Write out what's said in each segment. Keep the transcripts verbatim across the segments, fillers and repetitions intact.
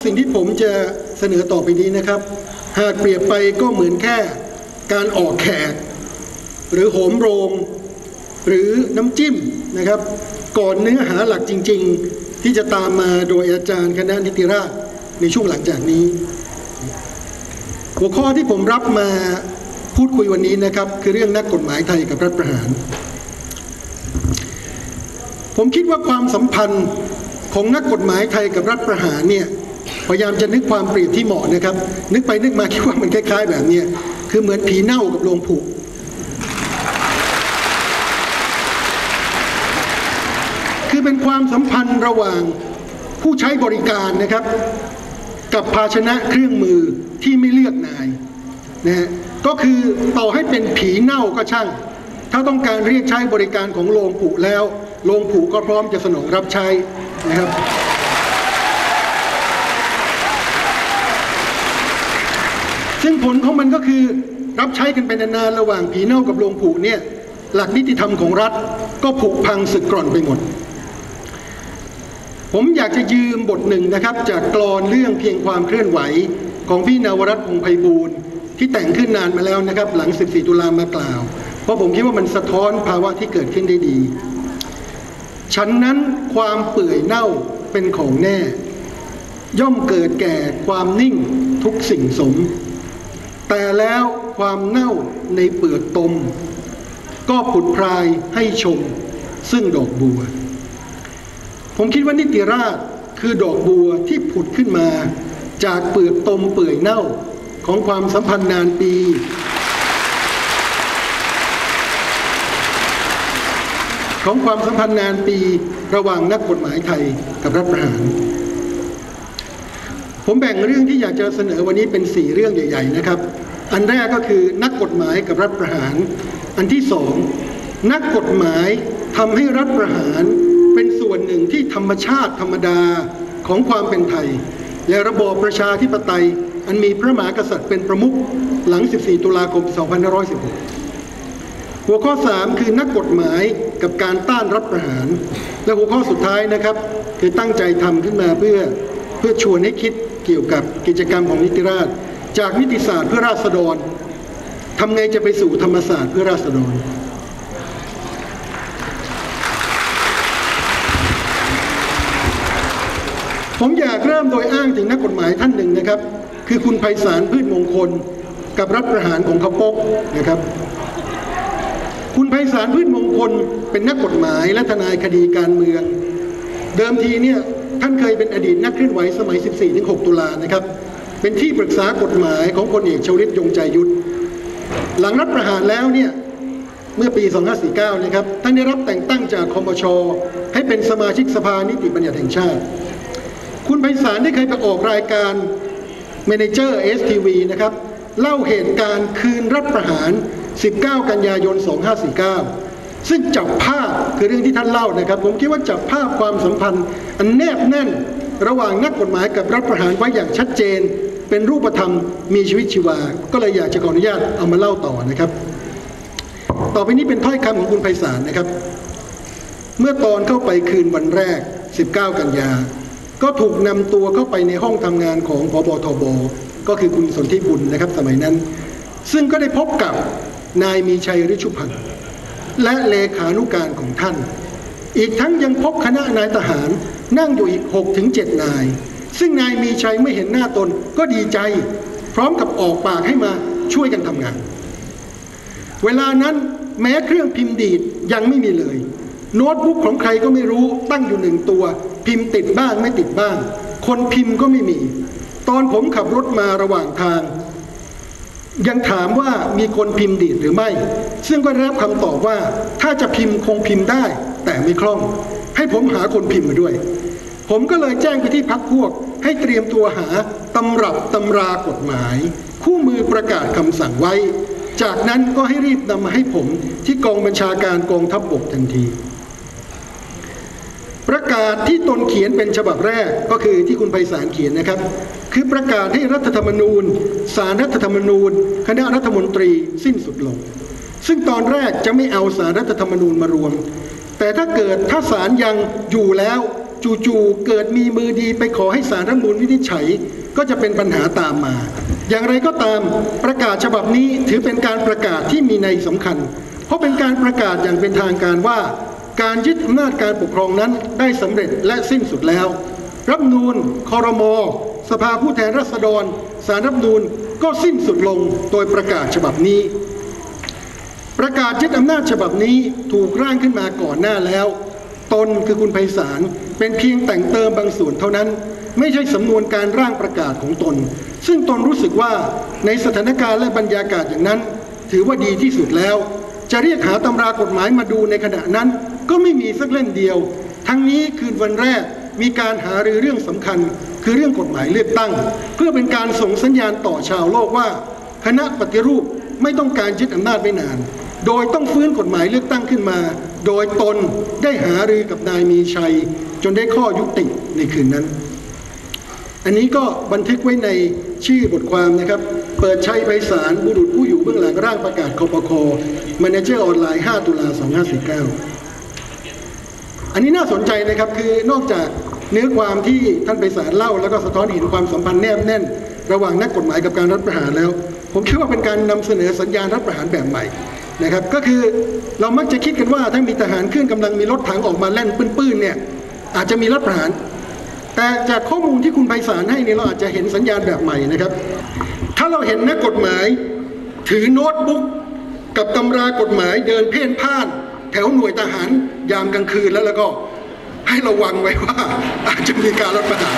สิ่งที่ผมจะเสนอต่อไปนี้นะครับหากเปรียบไปก็เหมือนแค่การออกแขกหรือโหมโรงหรือน้ำจิ้มนะครับก่อนเนื้อหาหลักจริงๆที่จะตามมาโดยอาจารย์คณะนิติราษฎร์ในช่วงหลังจากนี้หัวข้อที่ผมรับมาพูดคุยวันนี้นะครับคือเรื่องนักกฎหมายไทยกับรัฐประหารผมคิดว่าความสัมพันธ์ของนักกฎหมายไทยกับรัฐประหารเนี่ยพยายามจะนึกความเปรียบที่เหมาะนะครับนึกไปนึกมาคิดว่ามันคล้ายๆแบบนี้คือเหมือนผีเน่ากับโลงผุคือเป็นความสัมพันธ์ระหว่างผู้ใช้บริการนะครับกับภาชนะเครื่องมือที่ไม่เลือกนายนะฮะก็คือต่อให้เป็นผีเน่าก็ช่างถ้าต้องการเรียกใช้บริการของโลงผุแล้วโลงผุก็พร้อมจะสนองรับใช้นะครับซึ่งผลของมันก็คือรับใช้กันไปนานๆระหว่างผีเน่ากับโลงผุเนี่ยหลักนิติธรรมของรัฐก็ผุพังสึกกร่อนไปหมดผมอยากจะยืมบทหนึ่งนะครับจากกลอนเรื่องเพียงความเคลื่อนไหวของพี่นวรัตน์วงศ์ไพบูลย์ที่แต่งขึ้นนานมาแล้วนะครับหลังสิบสี่ตุลามากล่าวเพราะผมคิดว่ามันสะท้อนภาวะที่เกิดขึ้นได้ดีฉะนั้นความเปื่อยเน่าเป็นของแน่ย่อมเกิดแก่ความนิ่งทุกสิ่งสมแต่แล้วความเน่าในเปลือกตมก็ผุดพรายให้ชมซึ่งดอกบัวผมคิดว่านิติราษฎร์คือดอกบัวที่ผุดขึ้นมาจากเปลือกตมเปื่อยเน่าของความสัมพันธ์นานปีของความสัมพันธ์นานปีระหว่างนักกฎหมายไทยกับรัฐประหารผมแบ่งเรื่องที่อยากจะเสนอวันนี้เป็นสี่เรื่องใหญ่ๆนะครับอันแรกก็คือนักกฎหมายกับรัฐประหารอันที่สองนักกฎหมายทำให้รัฐประหารเป็นส่วนหนึ่งที่ธรรมชาติธรรมดาของความเป็นไทยและระบอบประชาธิปไตยอันมีพระมหากษัตริย์เป็นประมุขหลังสิบสี่ตุลาคมสองพันห้าร้อยสิบหกหัวข้อสามคือนักกฎหมายกับการต้านรัฐประหารและหัวข้อสุดท้ายนะครับคือตั้งใจทำขึ้นมาเพื่อเพื่อชวนให้คิดเกี่ยวกับกิจกรรมของนิติราษฎร์จากนิติศาสตร์เพื่อราษฎรทำไงจะไปสู่ธรรมศาสตร์เพื่อราษฎรผมอยากเริ่มโดยอ้างถึงนักกฎหมายท่านหนึ่งนะครับคือคุณไพศาลพืชมงคลกับรัฐประหารของเขาปกนะครับคุณไพศาลพืชมงคลเป็นนักกฎหมายและทนายคดีการเมืองเดิมทีเนี่ยท่านเคยเป็นอดีตนักเคลื่อนไหวสมัย สิบสี่ถึงหก ตุลานะครับเป็นที่ปรึกษากฎหมายของพลเอกชวลิตยงใจยุทธหลังรัฐประหารแล้วเนี่ยเมื่อปีสองพันห้าร้อยสี่สิบเก้านะครับท่านได้รับแต่งตั้งจากคมช.ให้เป็นสมาชิกสภานิติบัญญัติแห่งชาติคุณไพศาลได้เคยไปออกรายการเมเนเจอร์ เอส ที วี นะครับเล่าเหตุการณ์คืนรัฐประหารสิบเก้ากันยายนสองพันห้าร้อยสี่สิบเก้าซึ่งจับภาพคือเรื่องที่ท่านเล่านะครับผมคิดว่าจับภาพความสัมพันธ์อันแนบแน่นระหว่างนักกฎหมายกับรัฐประหารไว้อย่างชัดเจนเป็นรูปธรรมมีชีวิตชีวาก็เลยอยากจะขออนุญาตเอามาเล่าต่อนะครับต่อไปนี้เป็นถ้อยคำของคุณไพศาลนะครับเมื่อตอนเข้าไปคืนวันแรกสิบเก้ากันยาก็ถูกนำตัวเข้าไปในห้องทำงานของผบ.ทบ.ก็คือคุณสนธิบุญนะครับสมัยนั้นซึ่งก็ได้พบกับนายมีชัยฤชุพันธ์และเลขานุการของท่านอีกทั้งยังพบคณะนายทหารนั่งอยู่อีก หกถึงเจ็ด นายซึ่งนายมีชัยไม่เห็นหน้าตนก็ดีใจพร้อมกับออกปากให้มาช่วยกันทำงานเวลานั้นแม้เครื่องพิมพ์ดีดยังไม่มีเลยโน้ตบุ๊กของใครก็ไม่รู้ตั้งอยู่หนึ่งตัวพิมพ์ติดบ้างไม่ติดบ้างคนพิมพ์ก็ไม่มีตอนผมขับรถมาระหว่างทางยังถามว่ามีคนพิมพ์ดีดหรือไม่ซึ่งก็ได้รับคำตอบว่าถ้าจะพิมพ์คงพิมพ์ได้แต่ไม่คล่องให้ผมหาคนพิมพ์มาด้วยผมก็เลยแจ้งไปที่พรรคพวกให้เตรียมตัวหาตำรับตำรากฎหมายคู่มือประกาศคำสั่งไว้จากนั้นก็ให้รีบนำมาให้ผมที่กองบัญชาการกองทัพบกทันทีประกาศที่ตนเขียนเป็นฉบับแรกก็คือที่คุณไพศาลเขียนนะครับคือประกาศให้รัฐธรรมนูญศาลรัฐธรรมนูญคณะรัฐมนตรีสิ้นสุดลงซึ่งตอนแรกจะไม่เอาศาลรัฐธรรมนูญมารวมแต่ถ้าเกิดถ้าศาลยังอยู่แล้วจู่ๆเกิดมีมือดีไปขอให้ศาลรัฐธรรมนูญวินิจฉัยก็จะเป็นปัญหาตามมาอย่างไรก็ตามประกาศฉบับนี้ถือเป็นการประกาศที่มีนัยสำคัญเพราะเป็นการประกาศอย่างเป็นทางการว่าการยึดอำนาจการปกครองนั้นได้สำเร็จและสิ้นสุดแล้วรัฐธรรมนูญครม.สภาผู้แทนราษฎรศาลรัฐธรรมนูญก็สิ้นสุดลงโดยประกาศฉบับนี้ประกาศยึดอำนาจฉบับนี้ถูกร่างขึ้นมาก่อนหน้าแล้วตนคือคุณไพศาลเป็นเพียงแต่งเติมบางส่วนเท่านั้นไม่ใช่สำนวนการร่างประกาศของตนซึ่งตนรู้สึกว่าในสถานการณ์และบรรยากาศอย่างนั้นถือว่าดีที่สุดแล้วจะเรียกหาตำรากฎหมายมาดูในขณะนั้นก็ไม่มีสักเล่มเดียวทั้งนี้คืนวันแรกมีการหารือเรื่องสำคัญคือเรื่องกฎหมายเลือกตั้งเพื่อเป็นการส่งสัญญาณต่อชาวโลกว่าคณะปฏิรูปไม่ต้องการยึดอำนาจไว้นานโดยต้องฟื้นกฎหมายเลือกตั้งขึ้นมาโดยตนได้หารือกับนายมีชัยจนได้ข้อยุติในคืนนั้นอันนี้ก็บันทึกไว้ในชื่อบทความนะครับเปิดชัยไพศาลบุรุษผู้อยู่เบื้องหลังร่างประกาศคปค.มาเนเจอร์ออนไลน์ห้าตุลาสองพันห้าร้อยสี่สิบเก้าอันนี้น่าสนใจนะครับคือนอกจากเนื้อความที่ท่านไพศาลเล่าแล้วก็สะท้อนเห็นความสัมพันธ์แนบแน่นระหว่างนักกฎหมายกับการรัฐประหารแล้วผมคิดว่าเป็นการนำเสนอสัญญาณรัฐประหารแบบใหม่นะครับก็คือเรามักจะคิดกันว่าถ้ามีทหารเครื่องกำลังมีรถถังออกมาแล่นปื้นๆเนี่ยอาจจะมีรัฐประหารแต่จากข้อมูลที่คุณไพศาลให้เนี่ยเราอาจจะเห็นสัญญาณแบบใหม่นะครับถ้าเราเห็นนักกฎหมายถือโน้ตบุ๊กกับตำรากฎหมายเดินเพ่นพ่านแถวหน่วยทหารยามกลางคืนแล้วแล้วก็ให้ระวังไว้ว่าอาจจะมีการรัฐประหาร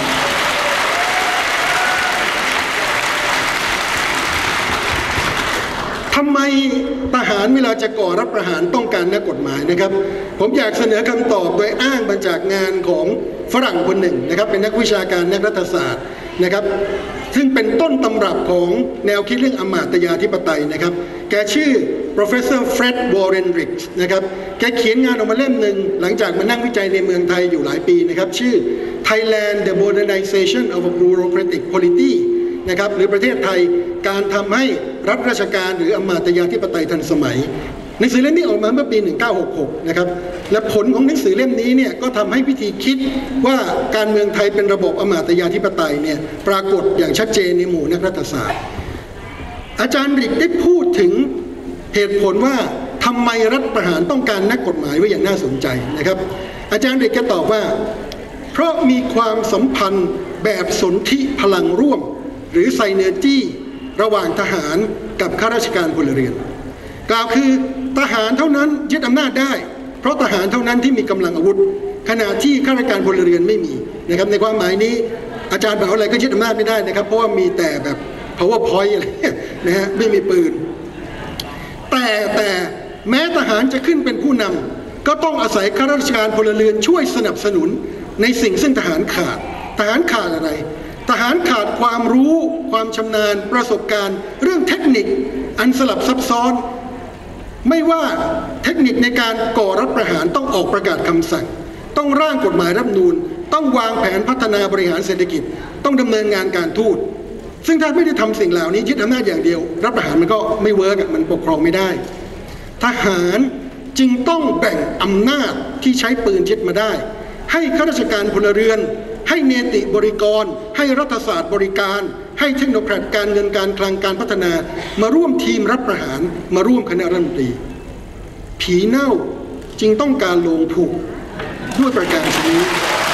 ทำไมทหารเวลาจะก่อรัฐประหารต้องการนักกฎหมายนะครับผมอยากเสนอคำตอบโดยอ้างมาจากงานของฝรั่งคนหนึ่งนะครับเป็นนักวิชาการนักรัฐศาสตร์นะครับซึ่งเป็นต้นตำรับของแนวคิดเรื่องอมาตยาธิปไตยนะครับแกชื่อ professor Fred Wallenrich นะครับแกเขียนงานออกมาเล่มหนึ่งหลังจากมานั่งวิจัยในเมืองไทยอยู่หลายปีนะครับชื่อ Thailand the Modernization of a Bureaucratic Polity นะครับหรือประเทศไทยการทำให้รัฐราชการหรืออมาตยาธิปไตยทันสมัยหนังสือเล่มนี้ออกมาเมื่อปีหนึ่งเก้าหกหกนะครับและผลของหนังสือเล่มนี้เนี่ยก็ทำให้วิธีคิดว่าการเมืองไทยเป็นระบบอมาตยาธิปไตยเนี่ยปรากฏอย่างชัดเจนในหมู่นักรัฐศาสตร์อาจารย์ริกได้พูดถึงเหตุผลว่าทำไมรัฐประหารต้องการนักกฎหมายไว้อย่างน่าสนใจนะครับอาจารย์ริกก็ตอบว่าเพราะมีความสัมพันธ์แบบสนธิพลังร่วมหรือไซเนอร์จี้ระหว่างทหารกับข้าราชการพลเรือนกล่าวคือทหารเท่านั้นยึดอำนาจได้เพราะทหารเท่านั้นที่มีกำลังอาวุธขณะที่ข้าราชการพลเรือนไม่มีนะครับในความหมายนี้อาจารย์บอกอะไรก็ยึดอำนาจไม่ได้นะครับเพราะว่ามีแต่แบบ powerpoint อะไรนะฮะไม่มีปืนแต่แต่แม้ทหารจะขึ้นเป็นผู้นำก็ต้องอาศัยข้าราชการพลเรือนช่วยสนับสนุนในสิ่งซึ่งทหารขาดทหารขาดอะไรทหารขาดความรู้ความชำนาญประสบการณ์เรื่องเทคนิคอันสลับซับซ้อนไม่ว่าเทคนิคในการก่อรัฐประหารต้องออกประกาศคำสั่งต้องร่างกฎหมายรัฐธรรมนูญต้องวางแผนพัฒนาบริหารเศรษฐกิจต้องดำเนินงานการทูตซึ่งถ้าไม่ได้ทำสิ่งเหล่านี้ยึดอำนาจอย่างเดียวรัฐประหารมันก็ไม่เวิร์กมันปกครองไม่ได้ทหารจึงต้องแบ่งอำนาจที่ใช้ปืนยึดมาได้ให้ข้าราชการพลเรือนให้เนติบริกรให้รัฐศาสตร์บริการให้เทคโนแครตการเงินการคลังการพัฒนามาร่วมทีมรัฐประหารมาร่วมคณะรัฐมนตรีผีเน่าจึงต้องการโลงผูกด้วยประการชนี้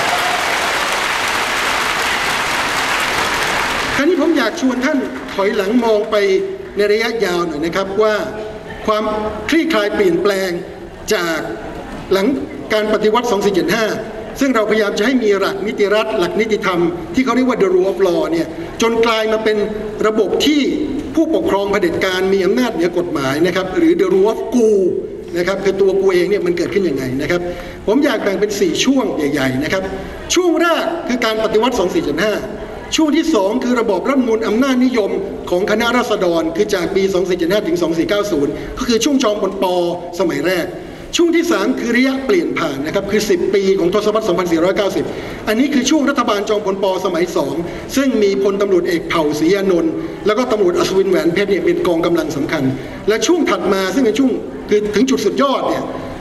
คราวนี้ผมอยากชวนท่านถอยหลังมองไปในระยะยาวหน่อยนะครับว่าความคลี่คลายเปลี่ยนแปลงจากหลังการปฏิวัติสองสี่เจ็ดห้าซึ่งเราพยายามจะให้มีหลักนิติรัฐหลักนิติธรรมที่เขาเรียกว่า the rule of law เนี่ยจนกลายมาเป็นระบบที่ผู้ปกครองเผด็จการมีอำนาจเหนือกฎหมายนะครับหรือ the rule of กูนะครับคือตัวกูเองเนี่ยมันเกิดขึ้นยังไงนะครับผมอยากแบ่งเป็นสี่ช่วงใหญ่ๆนะครับช่วงแรกคือการปฏิวัติสองสี่เจ็ดห้าช่วงที่สองคือระบอบรัฐธรรมนูญอำนาจนิยมของคณะราษฎรคือจากปีสองสี่เจ็ดห้าถึงสองสี่เก้าศูนย์ก็คือช่วงจอมพลป.สมัยแรกช่วงที่สามคือระยะเปลี่ยนผ่านนะครับคือสิบปีของทศวรรษสองพันสี่ร้อยเก้าสิบอันนี้คือช่วงรัฐบาลจอมพลป.สมัยสองซึ่งมีพลตำรวจเอกเผ่าศรีอานนท์แล้วก็ตำรวจอัศวินแหวนเพชรเนี่ยเป็นกองกำลังสำคัญและช่วงถัดมาซึ่งเป็นช่วงคือถึงจุดสุดยอดเนี่ย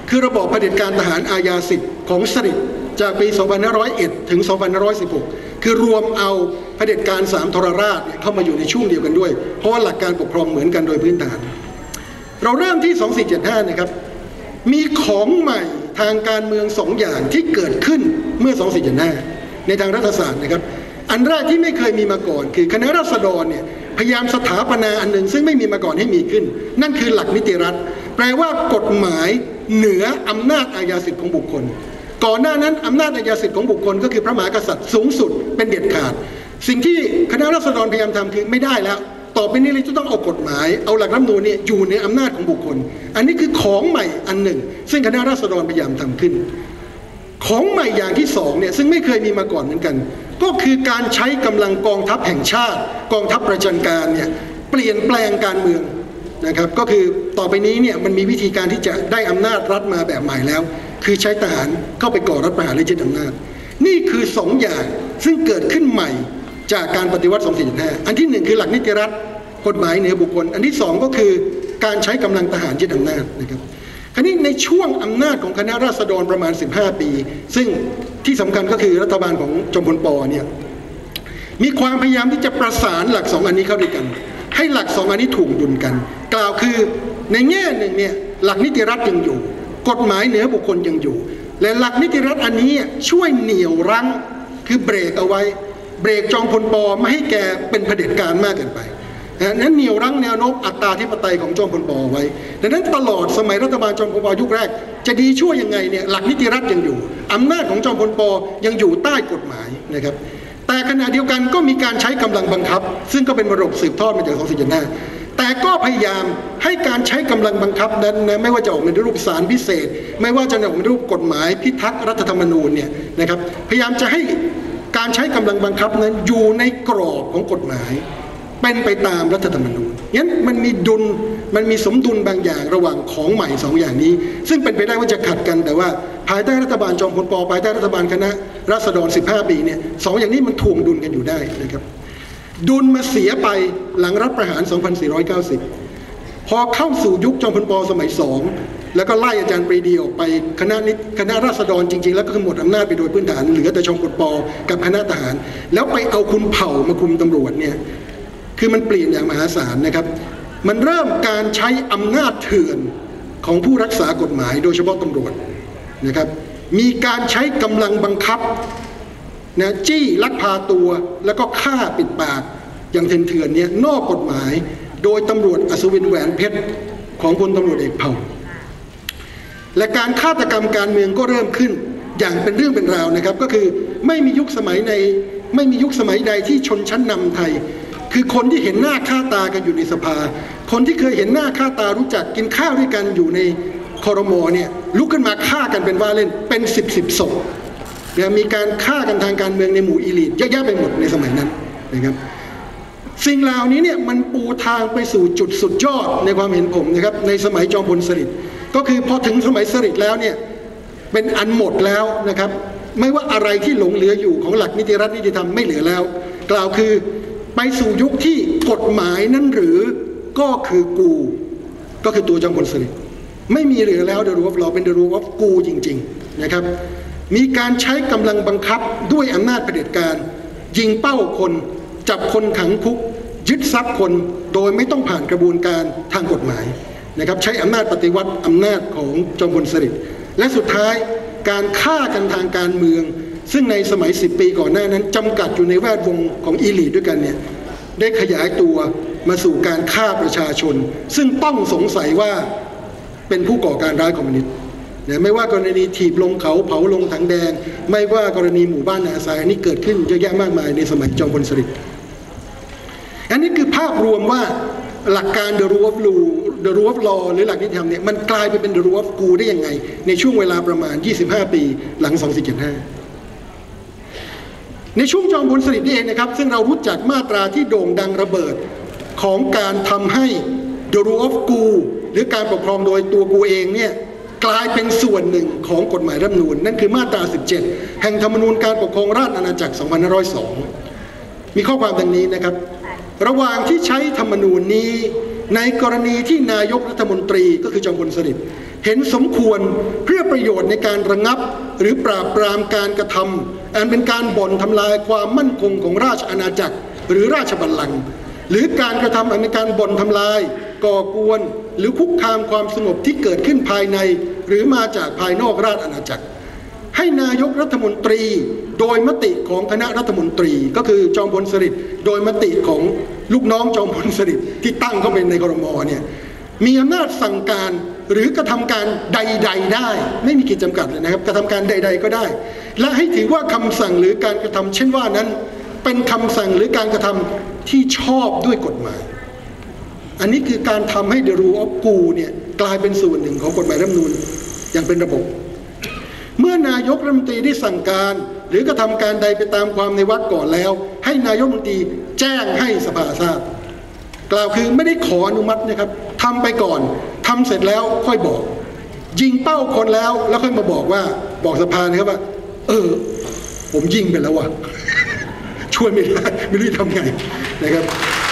คือระบอบเผด็จการทหารอาญาสิทธิ์ของสฤษดิ์จากปี สองพันห้าร้อยเอ็ด ถึง สองพันห้าร้อยสิบหก คือรวมเอาเผด็จการสามทรราชเข้ามาอยู่ในช่วงเดียวกันด้วยเพราะว่าหลักการปกครองเหมือนกันโดยพื้นฐานเราเริ่มที่ สองสี่เจ็ดห้า นะครับมีของใหม่ทางการเมืองสองอย่างที่เกิดขึ้นเมื่อ สองสี่เจ็ดห้า ในทางรัฐศาสตร์นะครับอันแรกที่ไม่เคยมีมาก่อนคือคณะราษฎรเนี่ยพยายามสถาปนาอันหนึ่งซึ่งไม่มีมาก่อนให้มีขึ้นนั่นคือหลักนิติรัฐแปลว่ากฎหมายเหนืออำนาจอาญาสิทธิ์ของบุคคลก่อนหน้านั้นอำนาจอาญาสิทธิ์ของบุคคลก็คือพระมหากษัตริย์สูงสุดเป็นเด็ดขาดสิ่งที่คณะราษฎรพยายามทำคือไม่ได้แล้วต่อไปนี้เราจะต้องเอากฎหมายเอาหลักรัฐธรรมนูญเนี่ยอยู่ในอำนาจของบุคคลอันนี้คือของใหม่อันหนึ่งซึ่งคณะราษฎรพยายามทำขึ้นของใหม่อย่างที่สองเนี่ยซึ่งไม่เคยมีมาก่อนเหมือนกันก็คือการใช้กำลังกองทัพแห่งชาติกองทัพประจันการเนี่ยเปลี่ยนแปลงการเมืองนะครับก็คือต่อไปนี้เนี่ยมันมีวิธีการที่จะได้อำนาจรัฐมาแบบใหม่แล้วคือใช้ทหารเข้าไปก่อรัฐประหารและยึดอำนาจนี่คือสองอย่างซึ่งเกิดขึ้นใหม่จากการปฏิวัติ สองสี่เจ็ดห้า อันที่หนึ่งคือหลักนิติรัฐกฎหมายเหนือบุคคลอันที่สองก็คือการใช้กำลังทหารยึดอำนาจนะครับคราวนี้ในช่วงอำนาจของคณะราษฎรประมาณสิบห้าปีซึ่งที่สำคัญก็คือรัฐบาลของจอมพลป.เนี่ยมีความพยายามที่จะประสานหลักสองอันนี้เข้าด้วยกันให้หลักสองอันนี้ถูกดุลกันกล่าวคือในแง่หนึ่งเนี่ยหลักนิติรัฐยังอยู่กฎหมายเหนือบุคคลยังอยู่และหลักนิติรัฐอันนี้ช่วยเหนี่ยวรั้งคือเบรกเอาไว้เบรกจอมพลป.ไม่ให้แกเป็นเผด็จการมากเกินไปนั้นเหนี่ยวรั้งแนวโน้มอัตตาธิปไตยของจอมพลป.ไว้ดังนั้นตลอดสมัยรัฐบาลจอมพลป.ยุคแรกจะดีชั่วยังไงเนี่ยหลักนิติรัฐยังอยู่อำนาจของจอมพลป.ยังอยู่ใต้กฎหมายนะครับแต่ขณะเดียวกันก็มีการใช้กำลังบังคับซึ่งก็เป็นมรดกสืบทอดมาจาก สองสี่เจ็ดห้า แต่ก็พยายามให้การใช้กำลังบังคับนั้นนะไม่ว่าจะออกมาในรูปศาลพิเศษไม่ว่าจะออกมาในรูปกฎหมายพิทักษ์รัฐธรรมนูญเนี่ยนะครับพยายามจะให้การใช้กำลังบังคับนั้นอยู่ในกรอบของกฎหมายเป็นไปตามรัฐธรรมนูญงั้นมันมีดุลมันมีสมดุลบางอย่างระหว่างของใหม่สองอย่างนี้ซึ่งเป็นไปได้ว่าจะขัดกันแต่ว่าภายใต้รัฐบาลจอมพลป.ภายใต้รัฐบาลคณะราษฎรสิบห้าปีเนี่ยสองอย่างนี้มันถ่วงดุลกันอยู่ได้นะครับดุลมาเสียไปหลังรัฐประหาร สองพันสี่ร้อยเก้าสิบ พอเข้าสู่ยุคจอมพลป.สมัยสองแล้วก็ไล่อาจารย์ปรีดีออกไปคณะนิคณะราษฎรจริงๆแล้วก็คือหมดอำนาจไปโดยพื้นฐานเหลือแต่จอมพลป.กับคณะทหารแล้วไปเอาคุณเผ่ามาคุมตำรวจเนี่ยคือมันเปลี่ยนอย่างมหาศาลนะครับมันเริ่มการใช้อำนาจเถื่อนของผู้รักษากฎหมายโดยเฉพาะตำรวจนะครับมีการใช้กำลังบังคับนะจี้ลักพาตัวแล้วก็ฆ่าปิดปากอย่างเถื่อนๆเนี่ยนอกกฎหมายโดยตำรวจอัศวินแหวนเพชรของพลตำรวจเอกเผ่าและการฆาตกรรมการเมืองก็เริ่มขึ้นอย่างเป็นเรื่องเป็นราวนะครับก็คือไม่มียุคสมัยในไม่มียุคสมัยใดที่ชนชั้นนำไทยคือคนที่เห็นหน้าค่าตากันอยู่ในสภาคนที่เคยเห็นหน้าค่าตารู้จักกินข้าวด้วยกันอยู่ในครม.เนี่ยลุกขึ้นมาฆ่ากันเป็นว่าเล่นเป็นสิบสิบศพเนี่ยมีการฆ่ากันทางการเมืองในหมู่อีลิทเยอะแยะไปหมดในสมัยนั้นนะครับสิ่งเหล่านี้เนี่ยมันปูทางไปสู่จุดสุดยอดในความเห็นผมนะครับในสมัยจอมพลสฤษดิ์ก็คือพอถึงสมัยสฤษดิ์แล้วเนี่ยเป็นอันหมดแล้วนะครับไม่ว่าอะไรที่หลงเหลืออยู่ของหลักนิติรัฐนิติธรรมไม่เหลือแล้วกล่าวคือไปสู่ยุคที่กฎหมายนั้นหรือก็คือกูก็คือตัวจอมพลสฤษดิ์ไม่มีเหลือแล้ว the rule of law เป็น the rule of กูจริงๆนะครับมีการใช้กำลังบังคับด้วยอำนาจเผด็จการยิงเป้าคนจับคนขังคุกยึดทรัพย์คนโดยไม่ต้องผ่านกระบวนการทางกฎหมายนะครับใช้อำนาจปฏิวัติอำนาจของจอมพลสฤษดิ์และสุดท้ายการฆ่ากันทางการเมืองซึ่งในสมัยสิบปีก่อนหน้านั้นจำกัดอยู่ในแวดวงของอีลีทด้วยกันเนี่ยได้ขยายตัวมาสู่การฆ่าประชาชนซึ่งต้องสงสัยว่าเป็นผู้ก่อการร้ายคอมมิวนิสต์เนี่ยไม่ว่ากรณีถีบลงเขาเผาลงถังแดงไม่ว่ากรณีหมู่บ้านนาซายอันนี้เกิดขึ้นเยอะแยะมากมายในสมัยจอมพลสฤษดิ์อันนี้คือภาพรวมว่าหลักการ the rule of law the rule of law หรือหลักนิติธรรมเนี่ยมันกลายไปเป็น the rule of กูได้ยังไงในช่วงเวลาประมาณยี่สิบห้าปีหลังสองสี่เจ็ดห้าในช่วงจอมพลสฤษดิ์นี่เองนะครับซึ่งเรารู้จักมาตราที่โด่งดังระเบิดของการทำให้ the rule of กูหรือการปกครองโดยตัวกูเองเนี่ยกลายเป็นส่วนหนึ่งของกฎหมายรัฐธรรมนูญนั่นคือมาตราสิบเจ็ดแห่งธรรมนูญการปกครองราชอาณาจักรสองพันห้าร้อยสองมีข้อความดังนี้นะครับระหว่างที่ใช้ธรรมนูญนี้ในกรณีที่นายกรัฐมนตรีก็คือจอมพลสฤษดิ์เห็นสมควรเพื่อประโยชน์ในการระงับหรือปราบปรามการกระทำอันเป็นการบ่อนทำลายความมั่นคงของราชอาณาจักรหรือราชบัลลังก์หรือการกระทำอันเป็นการบ่อนทำลายก่อกวนหรือคุกคามความสงบที่เกิดขึ้นภายในหรือมาจากภายนอกราชอาณาจักรให้นายกรัฐมนตรีโดยมติของคณะรัฐมนตรีก็คือจอมพลสฤษดิ์โดยมติของลูกน้องจอมพลสฤษดิ์ที่ตั้งเข้าเป็นในครม.เนี่ยมีอำนาจสั่งการหรือกระทำการใดๆได้ไม่มีขีดจำกัดเลยนะครับกระทำการใดๆก็ได้และให้ถือว่าคำสั่งหรือการกระทำเช่นว่านั้นเป็นคำสั่งหรือการกระทำที่ชอบด้วยกฎหมายอันนี้คือการทำให้ the rule of law เนี่ยกลายเป็นส่วนหนึ่งของกฎหมายรัฐธรรมนูญอย่างเป็นระบบเมื่อนายกรัฐมนตรีได้สั่งการหรือกระทำการใดไปตามความในวรรคก่อนแล้วให้นายกรัฐมนตรีแจ้งให้สภาทราบกล่าวคือไม่ได้ขออนุมัตินะครับทำไปก่อนทำเสร็จแล้วค่อยบอกยิงเป้าคนแล้วแล้วค่อยมาบอกว่าบอกสภานะครับว่าเออผมยิงไปแล้วว่ะ ช่วยไม่ได้ไม่รู้จะทำไงนะครับ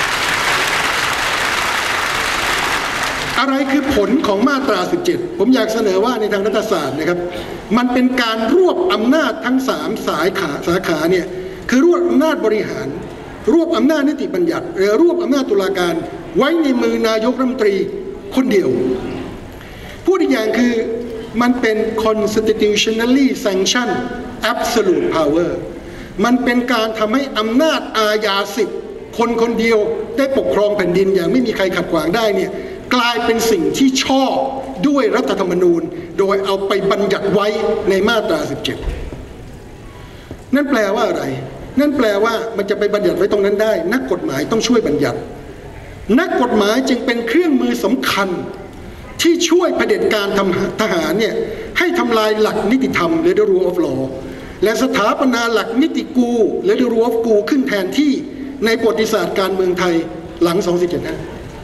อะไรคือผลของมาตราสิบเจ็ดผมอยากเสนอว่าในทางรัฐศาสตร์นะครับมันเป็นการรวบอำนาจทั้งสามสายขาสาขาเนี่ยคือรวบอำนาจบริหารรวบอำนาจนิติบัญญัติหรือรวบอำนาจตุลาการไว้ในมือนายกรัฐมนตรีคนเดียวพูดอีกอย่างคือมันเป็น constitutionally sanctioned absolute power มันเป็นการทำให้อำนาจอาญาสิทธิ์คนคนเดียวได้ปกครองแผ่นดินอย่างไม่มีใครขัดขวางได้เนี่ยกลายเป็นสิ่งที่ชอบด้วยรัฐธรรมนูญโดยเอาไปบัญญัติไว้ในมาตราสิบเจ็ดนั่นแปลว่าอะไรนั่นแปลว่ามันจะไปบัญญัติไว้ตรงนั้นได้นักกฎหมายต้องช่วยบัญญัตินักกฎหมายจึงเป็นเครื่องมือสำคัญที่ช่วยเผด็จการทหารเนี่ยให้ทำลายหลักนิติธรรมหรือ the rule of law และสถาปนาหลักนิติกูหรือ the rule of law ขึ้นแทนที่ในประวัติศาสตร์การเมืองไทยหลังสองพันสี่ร้อยเจ็ดสิบห้า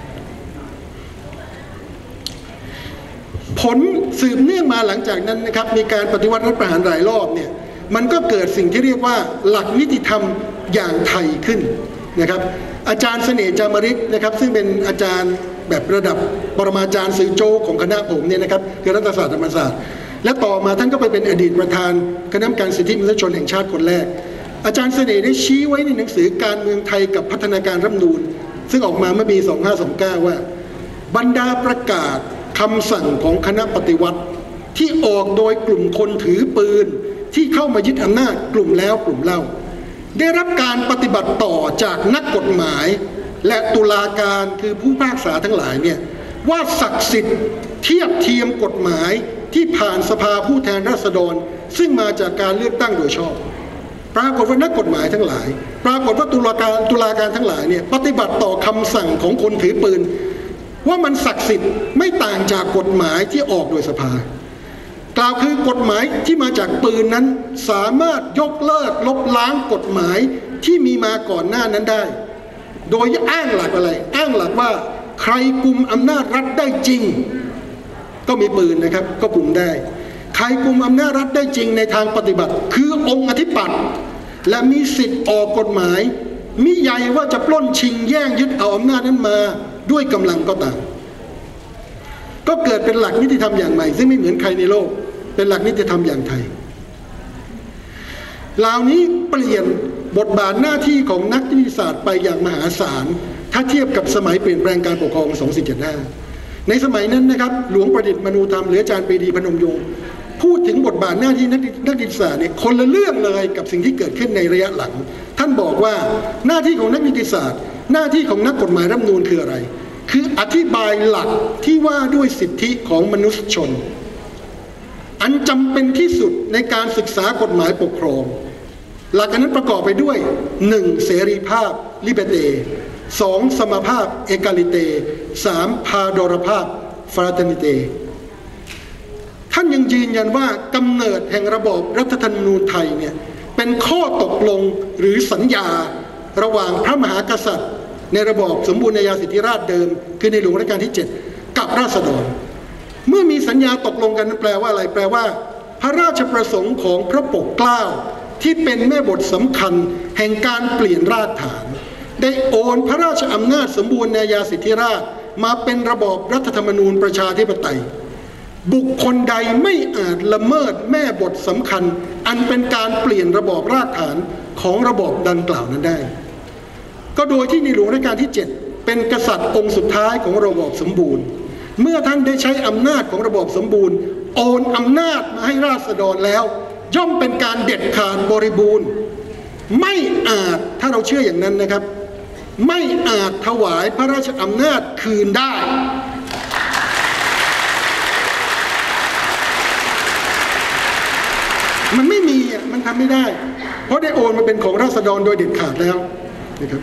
ผลสืบเนื่องมาหลังจากนั้นนะครับมีการปฏิวัติรัฐประหารหลายรอบเนี่ยมันก็เกิดสิ่งที่เรียกว่าหลักนิติธรรมอย่างไทยขึ้นนะครับอาจารย์เสน่ห์จามฤทธิ์นะครับซึ่งเป็นอาจารย์แบบระดับปรมาจารย์สื่อโจของคณะผมเนี่ยนะครับคือรัฐศาสตร์ธรรมศาสตร์และต่อมาท่านก็ไปเป็นอดีตประธานคณะกรรมการสิทธิมนุษยชนแห่งชาติคนแรกอาจารย์เสน่ห์ได้ชี้ไว้ในหนังสือการเมืองไทยกับพัฒนาการรัฐธรรมนูญซึ่งออกมาเมื่อปีสองพันห้าร้อยยี่สิบเก้าว่าบรรดาประกาศคำสั่งของคณะปฏิวัติที่ออกโดยกลุ่มคนถือปืนที่เข้ามายึดอำนาจกลุ่มแล้วกลุ่มเล่าได้รับการปฏิบัติต่อจากนักกฎหมายและตุลาการคือผู้พิพากษาทั้งหลายเนี่ยว่าศักดิ์สิทธิ์เทียบเทียมกฎหมายที่ผ่านสภาผู้แทนราษฎรซึ่งมาจากการเลือกตั้งโดยชอบปรากฏว่านักกฎหมายทั้งหลายปรากฏว่าตุลาการตุลาการทั้งหลายเนี่ยปฏิบัติต่อคำสั่งของคนถือปืนว่ามันศักดิ์สิทธิ์ไม่ต่างจากกฎหมายที่ออกโดยสภากล่าวคือกฎหมายที่มาจากปืนนั้นสามารถยกเลิกลบล้างกฎหมายที่มีมาก่อนหน้านั้นได้โดยอ้างหลักอะไรอ้างหลักว่าใครกุมอำนาจรัฐได้จริงก็มีปืนนะครับก็กุมได้ใครกุมอำนาจรัฐได้จริงในทางปฏิบัติคือองค์อธิปัตย์และมีสิทธิ์ออกกฎหมายมิใหญ่ว่าจะปล้นชิงแย่งยึดเอาอำนาจนั้นมาด้วยกำลังก็ตามก็เกิดเป็นหลักนิติธรรมอย่างใหม่ซึ่งไม่เหมือนใครในโลกเป็นหลักนิติธรรมอย่างไทยเหล่านี้เปลี่ยนบทบาทหน้าที่ของนักนิติศาสตร์ไปอย่างมหาศาลถ้าเทียบกับสมัยเปลี่ยนแปลงการปกครองสองพันสี่ร้อยเจ็ดสิบห้าในสมัยนั้นนะครับหลวงประดิษฐ์มนูธรรมหรืออาจารย์ปรีดีพนมยงค์พูดถึงบทบาทหน้าที่นักนิติศาสตร์เนี่ยคนละเรื่องเลยกับสิ่งที่เกิดขึ้นในระยะหลังท่านบอกว่าหน้าที่ของนักนิติศาสตร์หน้าที่ของนักกฎหมายรัฐธรรมนูญคืออะไรคืออธิบายหลักที่ว่าด้วยสิทธิของมนุษยชนอันจำเป็นที่สุดในการศึกษากฎหมายปกครองหลักนั้นประกอบไปด้วย หนึ่ง เสรีภาพ liberté สอง สมภาพ égalité สาม พาดรภาพ fraternité ท่านยังยืนยันว่ากำเนิดแห่งระบอบรัฐธรรมนูญไทยเนี่ยเป็นข้อตกลงหรือสัญญาระหว่างพระมหากษัตริย์ในระบอบสมบูรณาญาสิทธิราชย์เดิมคือในหลวงรัชกาลที่เจ็ดกับราษฎรเมื่อมีสัญญาตกลงกันนั้นแปลว่าอะไรแปลว่าพระราชประสงค์ของพระปกเกล้าที่เป็นแม่บทสำคัญแห่งการเปลี่ยนรากฐานได้โอนพระราชอำนาจสมบูรณาญาสิทธิราชย์มาเป็นระบอบรัฐธรรมนูญประชาธิปไตยบุคคลใดไม่อาจละเมิดแม่บทสำคัญอันเป็นการเปลี่ยนระบอบรากฐานของระบอบดังกล่าวนั้นได้ก็โดยที่ในหลวงรัชกาลที่เจ็ดเป็นกษัตริย์องค์สุดท้ายของระบอบสมบูรณ์เมื่อท่านได้ใช้อำนาจของระบอบสมบูรณ์โอนอำนาจมาให้ราษฎรแล้วย่อมเป็นการเด็ดขาดบริบูรณ์ไม่อาจถ้าเราเชื่ออย่างนั้นนะครับไม่อาจถวายพระราชอำนาจคืนได้มันไม่มีอ่ะมันทำไม่ได้เพราะได้โอนมาเป็นของราษฎรโดยเด็ดขาดแล้วนะครับ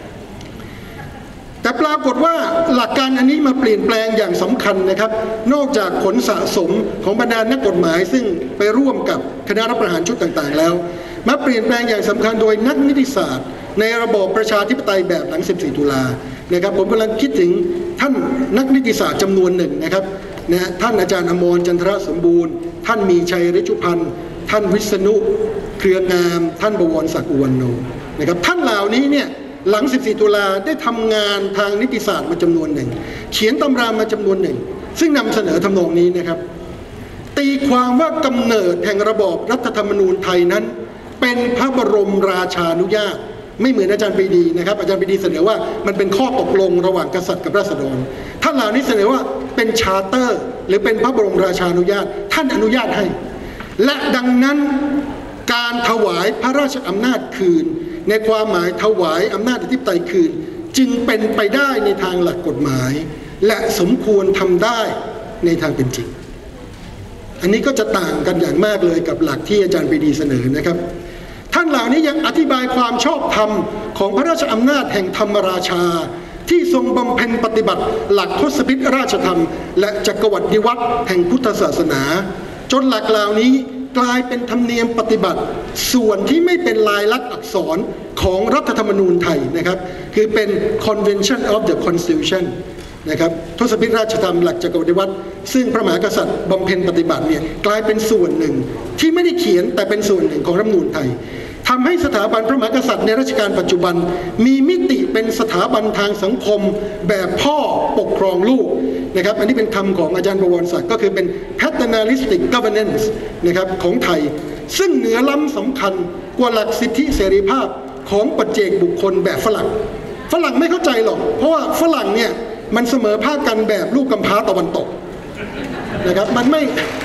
แต่ปรากฏว่าหลักการอันนี้มาเปลี่ยนแปลงอย่างสำคัญนะครับนอกจากผลสะสมของบรรดานักกฎหมายซึ่งไปร่วมกับคณะรัฐประหารชุดต่างๆแล้วมาเปลี่ยนแปลงอย่างสำคัญโดยนักนิติศาสตร์ในระบอบประชาธิปไตยแบบหลังสิบสี่ตุลานะครับผมกำลังคิดถึงท่านนักนิติศาสตร์จำนวนหนึ่งนะครับนะท่านอาจารย์อมรจันทรสมบูรณ์ท่านมีชัยฤชุพันธ์ท่านวิษณุเครืองามท่านบวรศักดิ์อุวันโนนะครับท่านเหล่านี้เนี่ยหลังสิบสี่ตุลาได้ทำงานทางนิติศาสตร์มาจำนวนหนึ่งเขียนตำรามาจำนวนหนึ่งซึ่งนำเสนอทำนองนี้นะครับตีความว่ากำเนิดแห่งระบอบรัฐธรรมนูญไทยนั้นเป็นพระบรมราชานุญาตไม่เหมือนอาจารย์ปรีดีนะครับอาจารย์ปรีดีเสนอว่ามันเป็นข้อตกลงระหว่างกษัตริย์กับราษฎรท่านเหล่านี้เสนอว่าเป็นชาร์เตอร์หรือเป็นพระบรมราชานุญาตท่านอนุญาตให้และดังนั้นการถวายพระราชอำนาจคืนในความหมายถวายอำนาจอธิปไตยคืนจึงเป็นไปได้ในทางหลักกฎหมายและสมควรทำได้ในทางเป็นจริงอันนี้ก็จะต่างกันอย่างมากเลยกับหลักที่อาจารย์ปรีดีเสนอนะครับท่านเหล่านี้ยังอธิบายความชอบธรรมของพระราชอำนาจแห่งธรรมราชาที่ทรงบำเพ็ญปฏิบัติหลักทศพิธราชธรรมและจักรวรรดิวัตรแห่งพุทธศาสนาจนหลักเหล่านี้กลายเป็นธรรมเนียมปฏิบัติส่วนที่ไม่เป็นลายลักษณ์อักษรของรัฐธรรมนูญไทยนะครับคือเป็น Convention of the Constitution นะครับทศพิธราชธรรมหลักจักรวรรดิวัตรซึ่งพระมหากษัตริย์บำเพ็ญปฏิบัติเนี่ยกลายเป็นส่วนหนึ่งที่ไม่ได้เขียนแต่เป็นส่วนหนึ่งของรัฐธรรมนูญไทยทำให้สถาบันพระมหากษัตริย์ในรัชกาลปัจจุบันมีมิติเป็นสถาบันทางสังคมแบบพ่อปกครองลูกนะครับอันนี้เป็นคำของอาจารย์บวรศักดิ์ก็คือเป็น paternalistic governance นะครับของไทยซึ่งเหนือล้ำสำคัญกว่าหลักสิทธิเสรีภาพของปัจเจกบุคคลแบบฝรั่งฝรั่งไม่เข้าใจหรอกเพราะว่าฝรั่งเนี่ยมันเสมอภาคกันแบบลูกกำพร้าตะวันตกนะครับมันไม่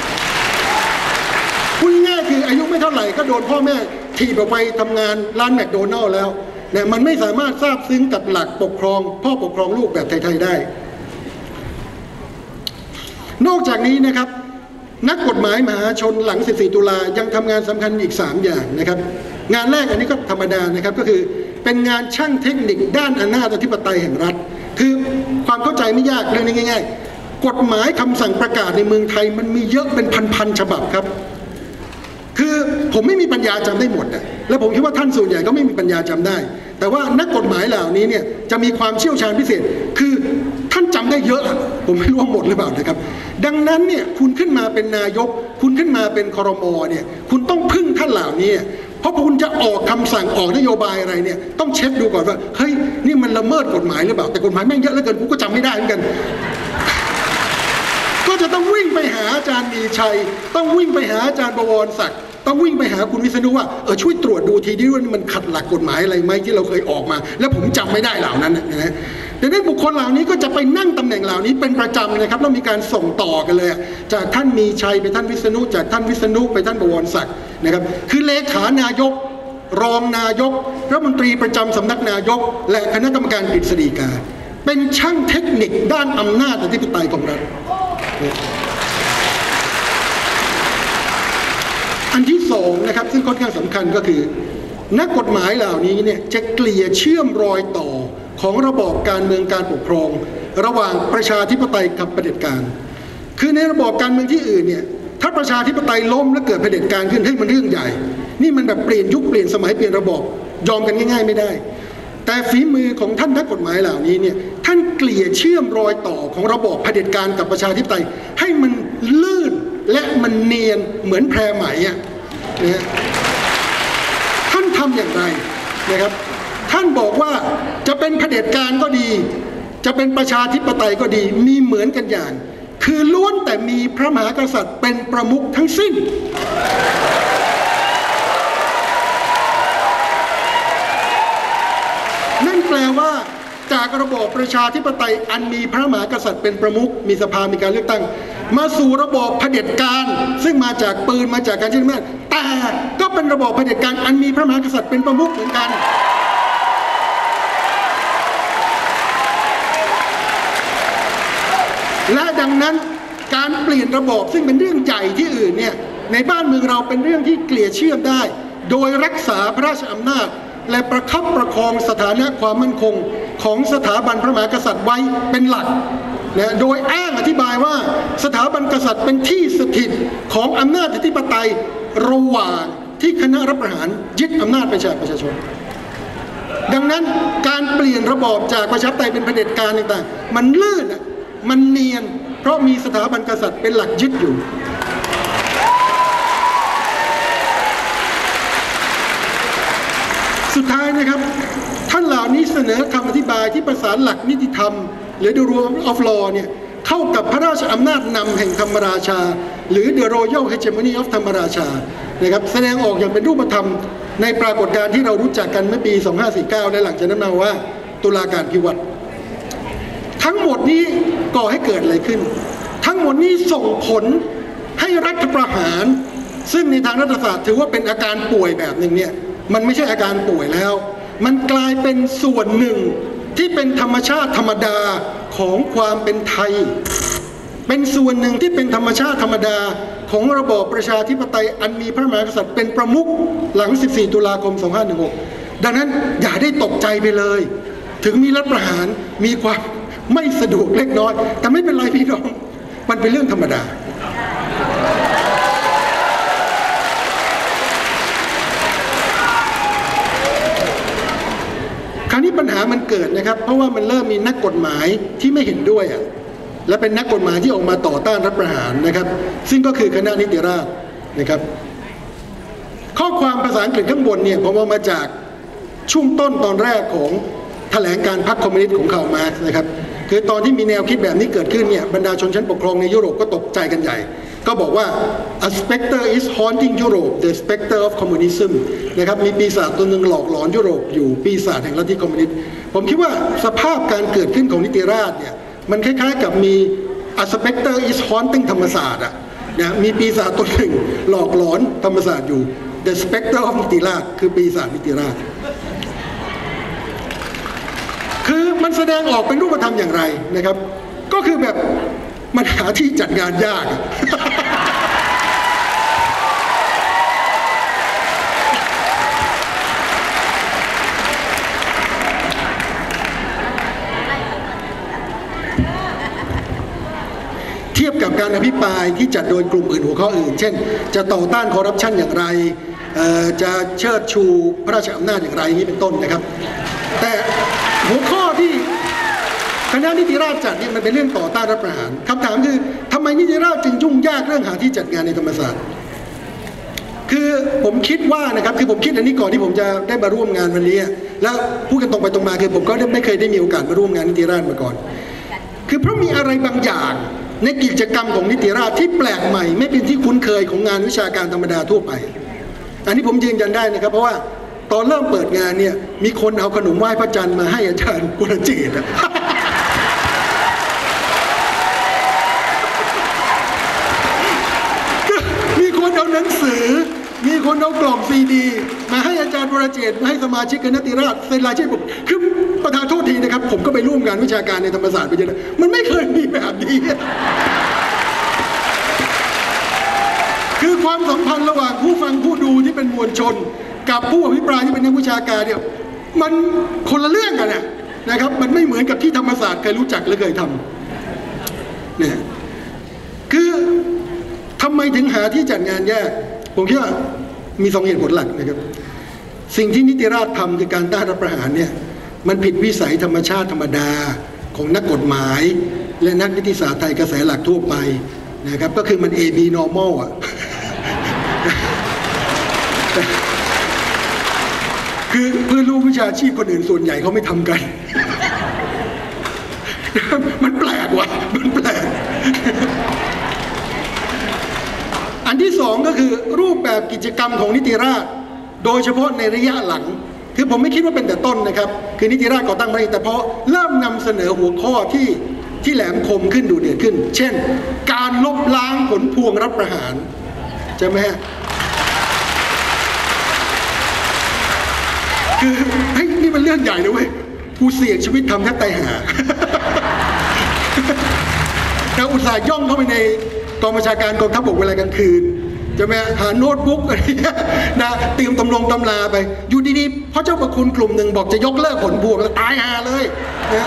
พูดง่ายๆคืออายุไม่เท่าไหร่ก็โดนพ่อแม่ถีบออกไปทำงานร้านแมคโดนัลล์แล้วเนี่ยมันไม่สามารถทราบซึ้งกับหลักปกครองพ่อปกครองลูกแบบไทยๆได้นอกจากนี้นะครับนักกฎหมายมหาชนหลังสิบสี่ตุลายังทำงานสำคัญอีกสามอย่างนะครับงานแรกอันนี้ก็ธรรมดานะครับก็คือเป็นงานช่างเทคนิคด้านอำนาจอธิปไตยแห่งรัฐคือความเข้าใจไม่ยากเรื่องนี้ง่ายๆกฎหมายคำสั่งประกาศในเมืองไทยมันมีเยอะเป็นพันๆฉบับครับคือผมไม่มีปัญญาจำได้หมดอ่ะและผมคิดว่าท่านส่วนใหญ่ก็ไม่มีปัญญาจำได้แต่ว่านักกฎหมายเหล่านี้เนี่ยจะมีความเชี่ยวชาญพิเศษคือท่านจำได้เยอะผมไม่รู้ว่าหมดหรือเปล่านะครับดังนั้นเนี่ยคุณขึ้นมาเป็นนายกคุณขึ้นมาเป็นครม.เนี่ยคุณต้องพึ่งท่านเหล่านี้เพราะคุณจะออกคำสั่งออกนโยบายอะไรเนี่ยต้องเช็คดูก่อนว่าเฮ้ยนี่มันละเมิดกฎหมายหรือเปล่าแต่กฎหมายแม่งเยอะเหลือเกินกูก็จำไม่ได้เหมือนกันก็จะต้องวิ่งไปหาอาจารย์มีชัยต้องวิ่งไปหาอาจารย์บวรศักดิ์ต้องวิ่งไปหาคุณวิษณุว่าเออช่วยตรวจดูทีนี้ว่ามันขัดหลักกฎหมายอะไรไหมที่เราเคยออกมาแล้วผมจำไม่ได้เหล่านั้นนะดังนั้นบุคคลเหล่านี้ก็จะไปนั่งตำแหน่งเหล่านี้เป็นประจำนะครับแล้วมีการส่งต่อกันเลยจากท่านมีชัยไปท่านวิษณุจากท่านวิษณุไปท่านบวรศักดิ์นะครับคือเลขานายกรองนายกรัฐมนตรีประจำสำนักนายกและคณะกรรมการกฤษฎีกาเป็นช่างเทคนิคด้านอำนาจอธิปไตยของรัฐอันที่สองนะครับซึ่งค่อนข้างสำคัญก็คือนักกฎหมายเหล่านี้เนี่ยจะเกลี่ยเชื่อมรอยต่อของระบอบการเมืองการปกครองระหว่างประชาธิปไตยกับเผด็จการคือในระบอบการเมืองที่อื่นเนี่ยถ้าประชาธิปไตยล้มและเกิดเผด็จการขึ้นให้มันเรื่องใหญ่นี่มันแบบเปลี่ยนยุคเปลี่ยนสมัยเปลี่ยนระบอบยอมกันง่ายๆไม่ได้แต่ฝีมือของท่านนักกฎหมายเหล่านี้เนี่ยท่านเกลี่ยเชื่อมรอยต่อของระบอบเผด็จการกับประชาธิปไตยให้มันลื่นและมันเนียนเหมือนแพรไหมอ่ะนะท่านทำอย่างไรนะครับท่านบอกว่าจะเป็นเผด็จการก็ดีจะเป็นประชาธิปไตยก็ดีมีเหมือนกันอย่างคือล้วนแต่มีพระมหากษัตริย์เป็นประมุขทั้งสิ้นนั่นแปลว่าจากระบอบประชาธิปไตยอันมีพระมหากษัตริย์เป็นประมุขมีสภามีการเลือกตั้งมาสู่ระบอบเผด็จการซึ่งมาจากปืนมาจากการใช้อำนาจแต่ก็เป็นระบอบเผด็จการอันมีพระมหากษัตริย์เป็นประมุขเหมือนกันและดังนั้นการเปลี่ยนระบอบซึ่งเป็นเรื่องใหญ่ที่อื่นเนี่ยในบ้านเมืองเราเป็นเรื่องที่เกลี่ยเชื่อมได้โดยรักษาพระราชอำนาจและประคับประคองสถานะความมั่นคงของสถาบันพระมหากษัตริย์ไว้เป็นหลักนะโดยอ้างอธิบายว่าสถาบันกษัตริย์เป็นที่สถิตของอำนาจอธิปไตยระหว่างที่คณะรัฐประหารยึดอำนาจไปจากประชาชนดังนั้นการเปลี่ยนระบอบจากประชาธิปไตยเป็นเผด็จการต่างๆมันลื่นมันเนียนเพราะมีสถาบันกษัตริย์เป็นหลักยึดอยู่สุดท้ายนะครับท่านเหล่านี้เสนอคำอธิบายที่ประสานหลักนิติธรรมหรือ The Rule of Law เนี่ยเข้ากับพระราชอำนาจนำแห่งธรรมราชาหรือ The Royal Hegemony of ธรรมราชานะครับแสดงออกอย่างเป็นรูปธรรมในปรากฏการณ์ที่เรารู้จักกันเมื่อปีสองพันห้าร้อยสี่สิบเก้าและหลังจากนั้นมาว่าตุลาการพิวัตรทั้งหมดนี้ก่อให้เกิดอะไรขึ้นทั้งหมดนี้ส่งผลให้รัฐประหารซึ่งในทางรัฐศาสตร์ถือว่าเป็นอาการป่วยแบบหนึ่งเนี่ยมันไม่ใช่อาการป่วยแล้วมันกลายเป็นส่วนหนึ่งที่เป็นธรรมชาติธรรมดาของความเป็นไทยเป็นส่วนหนึ่งที่เป็นธรรมชาติธรรมดาของระบอบประชาธิปไตยอันมีพระมหากษัตริย์เป็นประมุขหลังสิบสี่ตุลาคมสองพันห้าร้อยสิบหกดังนั้นอย่าได้ตกใจไปเลยถึงมีรัฐประหารมีความไม่สะดวกเล็กน้อยแต่ไม่เป็นไรพี่น้องมันเป็นเรื่องธรรมดาคราวนี้ปัญหามันเกิดนะครับเพราะว่ามันเริ่มมีนักกฎหมายที่ไม่เห็นด้วยอ่ะและเป็นนักกฎหมายที่ออกมาต่อต้านรัฐประหารนะครับซึ่งก็คือคณะนิติราษฎร์นะครับข้อความภาษาอังกฤษข้างบนเนี่ยผมเอามาจากช่วงต้นตอนแรกของแถลงการพรรคคอมมิวนิสต์ของคาร์ล มาร์กซ์นะครับคือตอนที่มีแนวคิดแบบนี้เกิดขึ้นเนี่ยบรรดาชนชั้นปกครองในยุโรปก็ตกใจกันใหญ่ก็บอกว่า a specter is haunting Europe the specter of communism นะครับมีปีศาจตัวหนึ่งหลอกหลอนยุโรปอยู่ปีศาจแห่งลัทธิคอมมิวนิสต์ผมคิดว่าสภาพการเกิดขึ้นของนิติราษฎร์เนี่ยมันคล้ายๆกับมี a specter is haunting ธรรมศาสตร์อะนะมีปีศาจตัวหนึ่งหลอกหลอนธรรมศาสตร์อยู่ the specter of นิติราษฎร์คือปีศาจนิติราษฎร์คือมันแสดงออกเป็นรูปธรรมอย่างไรนะครับก็คือแบบมันหาที่จัดงานยากเทียบกับการอภิปรายที่จัดโดยกลุ่มอื่นหัวข้ออื่นเช่นจะต่อต้านคอร์รัปชันอย่างไรจะเชิดชูพระราชอำนาจอย่างไรนี้เป็นต้นนะครับแต่หัวข้อที่คณะนิติราษฎร์จัดเนี่ยมันเป็นเรื่องต่อต้านรัฐประหารคำถามคือทำไมนิติราษฎร์จึงยุ่งยากเรื่องหาที่จัดงานในธรรมศาสตร์คือผมคิดว่านะครับคือผมคิดอันนี้ก่อนที่ผมจะได้มาร่วมงานวันนี้แล้วพูดกันตรงไปตรงมาคือผมก็ไม่เคยได้มีโอกาสมาร่วมงานนิติราษฎร์มาก่อนคือเพราะมีอะไรบางอย่างในกิจกรรมของนิติราษฎร์ที่แปลกใหม่ไม่เป็นที่คุ้นเคยของงานวิชาการธรรมดาทั่วไปอันนี้ผมยืนยันได้นะครับเพราะว่าตอนเริ่มเปิดงานเนี่ยมีคนเอาขนมไหว้พระจันทร์มาให้อาจารย์กุลจิตนะมีคนเอาหนังสือมีคนเอากล่องซีดีมาให้อาจารย์วรเจตน์มาให้สมาชิกคณะนิติราษฎร์เซ็นรายชื่อผมคือประธานโทษทีนะครับผมก็ไปร่วมงานวิชาการในธรรมศาสตร์ไปเยอะมันไม่เคยมีแบบนี้คือความสัมพันธ์ระหว่างผู้ฟังผู้ดูที่เป็นมวลชนกับผู้อภิปรายที่เป็นนักวิชาการเนี่ยมันคนละเรื่องกันนะครับมันไม่เหมือนกับที่ธรรมศาสตร์เคยรู้จักและเคยทำเนี่ยคือทำไมถึงหาที่จัดงานยากผมคิดว่ามีสองเหตุผลหลักนะครับสิ่งที่นิติราษฎร์ทำคือการต้านรัฐประหารเนี่ยมันผิดวิสัยธรรมชาติธรรมดาของนักกฎหมายและนักนิติศาสตร์ไทยกระแสหลักทั่วไปนะครับก็คือมัน เอ บี normal อ่ะคือเพื่อนร่วมวิชาชีพคนอื่นส่วนใหญ่เขาไม่ทำกันมันแปลกว่ะมันแปลกอันที่สองก็คือรูปแบบกิจกรรมของนิติราษฎร์โดยเฉพาะในระยะหลังคือผมไม่คิดว่าเป็นแต่ต้นนะครับคือนิติราษฎร์ก่อตั้งมาเองแต่เพราะเริ่มนำเสนอหัวข้อที่ที่แหลมคมขึ้นดูเดือดขึ้นเช่นการลบล้างผลพวงรัฐประหารใช่ไหมฮะคือเฮ้ยนี่มันเรื่องใหญ่นะเว้ยผู้เสี่ยงชีวิตทำแทบตายหาเราอุตส่าห์ย่องเข้าไปในกองบัญชาการกองทัพบกเวลากลางคืนจะมาหาโน้ตบุ๊กอะไรนะเตรียมตำลงตำลาไปอยู่ดีๆเพราะเจ้าประคุณกลุ่มหนึ่งบอกจะยกเลิกผลพวงแล้วตายหาเลยนะ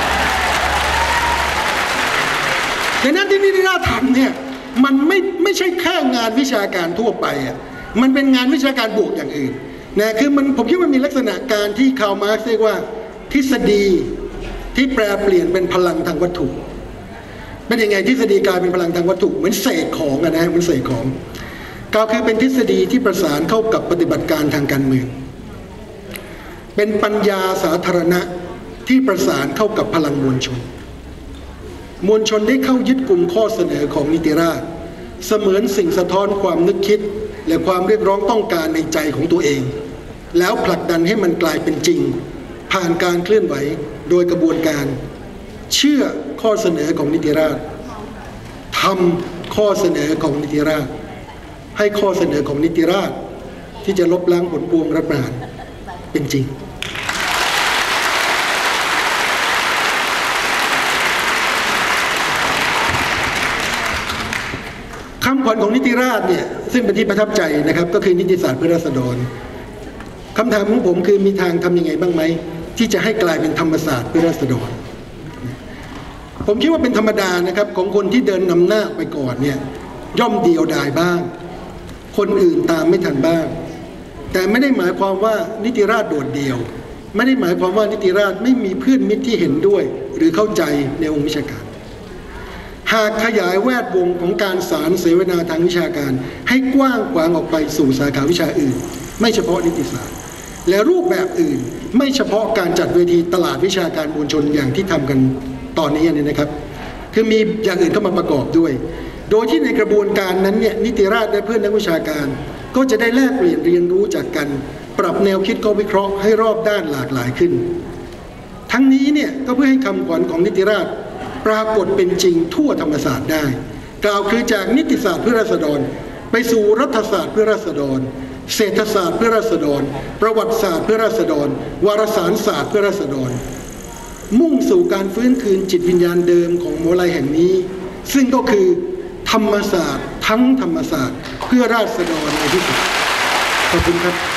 ดังนั้นที่นิติราษฎร์ทำเนี่ยมันไม่ไม่ใช่แค่งานวิชาการทั่วไปอ่ะมันเป็นงานวิชาการบวกอย่างอื่นนะคือมันผมคิดว่ามันมีลักษณะการที่คาร์ล มาร์กซ์เรียกว่าทฤษฎีที่แปรเปลี่ยนเป็นพลังทางวัตถุเป็นยังไงทฤษฎีกลายเป็นพลังทางวัตถุเหมือนเสกของอะนะเหมือนเสกของก็คือเป็นทฤษฎีที่ประสานเข้ากับปฏิบัติการทางการเมืองเป็นปัญญาสาธารณะที่ประสานเข้ากับพลังมวลชนมวลชนได้เข้ายึดกลุ่มข้อเสนอของนิติราษฎร์เสมือนสิ่งสะท้อนความนึกคิดและความเรียกร้องต้องการในใจของตัวเองแล้วผลักดันให้มันกลายเป็นจริงผ่านการเคลื่อนไหวโดยกระบวนการเชื่อข้อเสนอของนิติราษฎร์ทำข้อเสนอของนิติราษฎร์ให้ข้อเสนอของนิติราษฎร์ที่จะลบล้างผลพวงรัฐประหารเป็นจริงคำขวัญของนิติราษฎร์เนี่ยซึ่งเป็นที่ประทับใจนะครับก็คือนิติศาสตร์เพื่อราษฎรคำถามของผมคือมีทางทำยังไงบ้างไหมที่จะให้กลายเป็นธรรมศาสตร์เพื่อราษฎรผมคิดว่าเป็นธรรมดานะครับของคนที่เดินนำหน้าไปก่อนเนี่ยย่อมเดียวดายบ้างคนอื่นตามไม่ทันบ้างแต่ไม่ได้หมายความว่านิติราษฎร์โดดเดี่ยวไม่ได้หมายความว่านิติราษฎร์ไม่มีเพื่อนมิตรที่เห็นด้วยหรือเข้าใจในองค์วิชาการหากขยายแวดวงของการสารเสวนาทางวิชาการให้กว้างขวางออกไปสู่สาขาวิชาอื่นไม่เฉพาะนิติศาสตร์และรูปแบบอื่นไม่เฉพาะการจัดเวทีตลาดวิชาการมวลชนอย่างที่ทำกันตอนนี้เนี่ยนะครับคือมีอย่างอื่นเข้ามาประกอบด้วยโดยที่ในกระบวนการนั้นเนี่ยนิติราษฎร์และเพื่อนนักวิชาการก็จะได้แลกเปลี่ยนเรียนรู้จากกันปรับแนวคิดข้อวิเคราะห์ให้รอบด้านหลากหลายขึ้นทั้งนี้เนี่ยก็เพื่อให้คำขวัญของนิติราษฎร์ปรากฏเป็นจริงทั่วธรรมศาสตร์ได้กล่าวคือจากนิติศาสตร์เพื่อราษฎรไปสู่รัฐศาสตร์เพื่อราษฎรเศรษฐศาสตร์เพื่อราษฎรประวัติศาสตร์เพื่อราษฎรวารสารศาสตร์เพื่อราษฎรมุ่งสู่การฟื้นคืนจิตวิญญาณเดิมของมหาวิทยาลัยแห่งนี้ซึ่งก็คือธรรมศาสตร์ทั้งธรรมศาสตร์เพื่อราษฎรในที่สุดขอบคุณครับ